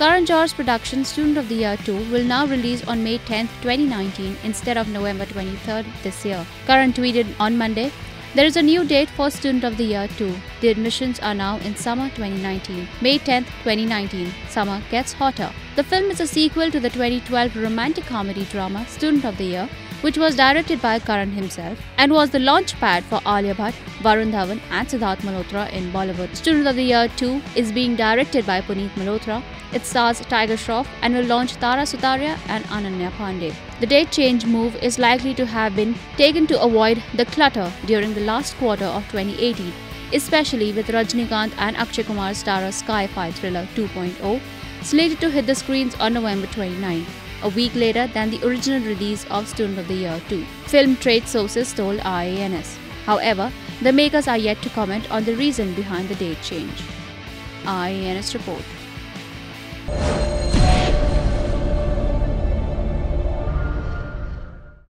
Karan Johar's production Student of the Year 2 will now release on May 10, 2019 instead of November 23rd this year. Karan tweeted on Monday, "There is a new date for Student of the Year 2. The admissions are now in summer 2019. May 10, 2019. Summer gets hotter." The film is a sequel to the 2012 romantic comedy drama Student of the Year, which was directed by Karan himself and was the launchpad for Alia Bhatt, Varun, Dhawan and Sidharth Malhotra in Bollywood. Student of the Year 2 is being directed by Malhotra. It stars Tiger Shroff and will launch Tara Sutaria and Ananya Pandey. The date change move is likely to have been taken to avoid the clutter during the last quarter of 2018, especially with Rajinikanth and Akshay Kumar's star sci-fi thriller 2.0 slated to hit the screens on November 29, a week later than the original release of Student of the Year 2, film trade sources told IANS. However, the makers are yet to comment on the reason behind the date change. IANS report.